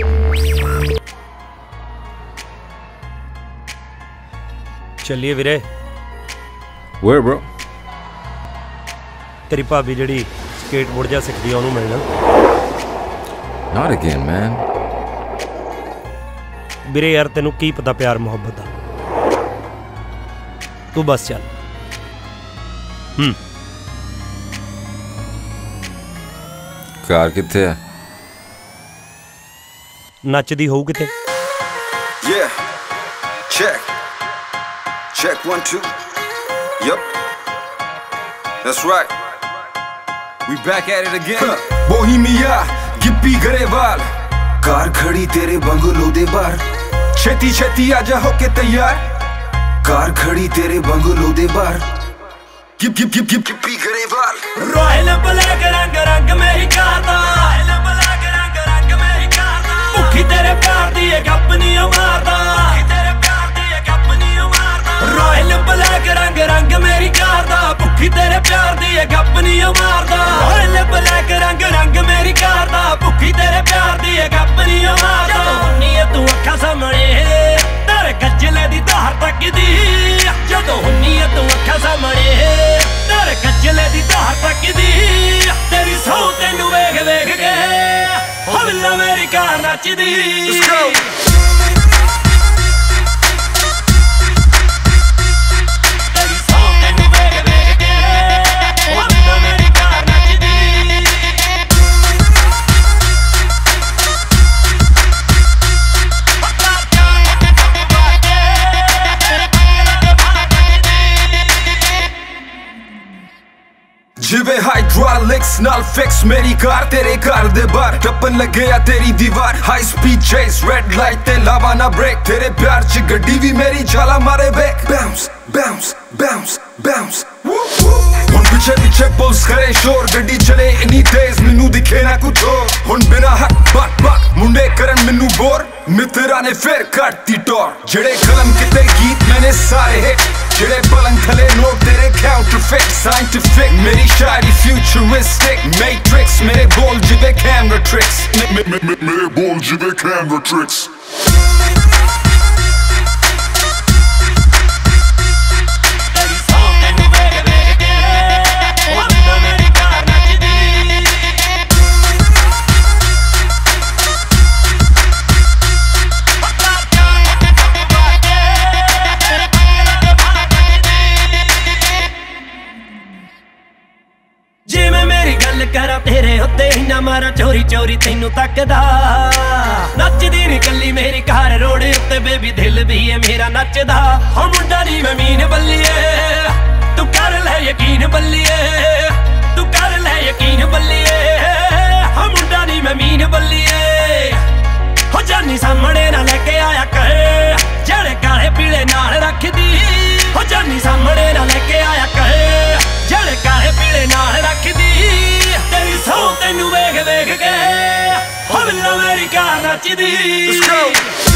चलिए वीरे। Where bro? तेरी भाभी जड़ी स्केटबोर्ड जा सिखदी है उन्होंने मिलना। Not again, man. वीरे यार तेनू की पता प्यार मोहब्बत दा। तू बस चल। कार किथे है? नचदी होऊ किथे? Yeah. Check. Check 1 2. Yup. That's right. We back at it again. Bohemia, Gippy Grewal. Car खड़ी तेरे बंगलो दे बाहर। छेती छेती आजा होके तैयार। कार खड़ी तेरे बंगलो दे बाहर। गिप्पी गरेवाल। रॉयल ब्लैक रंग रंग मेरी कार दा। रॉयल ब्लैक रंग रंग मेरी कार दा। भुखी तेरे प्यार दी एक अपनी मारदा। भुखी तेरे प्यार दी एक अपनी मारदा। रॉयल ब्लैक रंग रंग मेरी कार दा। भुखी तेरे प्यार दी एक अपनी मारदा। रॉयल ब्लैक रंग रंग मेरी कार दा। भुखी तेरे प्यार दी एक अपनी मारदा। हुन्नी है तू अखा सामने तेरे कजले दी धार तकदी। जदों हुन्नी है तू अखा सामने तेरे कजले दी धार तकदी। तेरी सौ तेनू वेख वेख के हवला मेरी कार नचदी। जिवे हाइड्रोलिक्स नाल फिक्स मेरी कार तेरे घर दे बाहर। टप्पन लगे या तेरी दीवार। High speed chase red light ते लावा ना ब्रेक। तेरे प्यार च गड्डी भी मेरी झाला मारे back. Bounce bounce bounce bounce. हुन पीछे पीछे पुलिस करे शोर। गड्डी चले इन्नी तेज मैनू दिखे ना कुछ और। हुन बिना हक बक बक मुंडे करन मैनू बोर। मित्रा ने फिर कटती टोर। जेड़े कलम किते गीत मैंने सारे हिट। जेड़े पलंग थले नोट तेरे काउंटरफिट। साइंटिफिक मेरी शायरी फ्यूचरिस्टिक। मैट्रिक्स मेरे बोल जिवे कैमरा ट्रिक्स। मेरे बोल जिवे कैमरा ट्रिक्स। करा तेरे उत्ते इन्ना मारा चोरी चोरी तेनू तकदा। नचदी नी कल्ली मेरी कार रोड उत्ते बेबी दिल भी है मेरा नचदा। हम मुंडा नी मैं मीन बल्लिए तू कर ले यकीन बल्लिए। तू कर ले यकीन बल्लिए। हम मुंडा नी मैं मीन बल्लिए। हो जानी सामने ना लेके आया कर जेड़े काले पीले नाल रखदी। हो जानी सामने ना लेके आया कर जेड़े काले पीले नाल रखदी। तेरी सौ तेनू वेख वेख के हवला मेरी कार नचदी।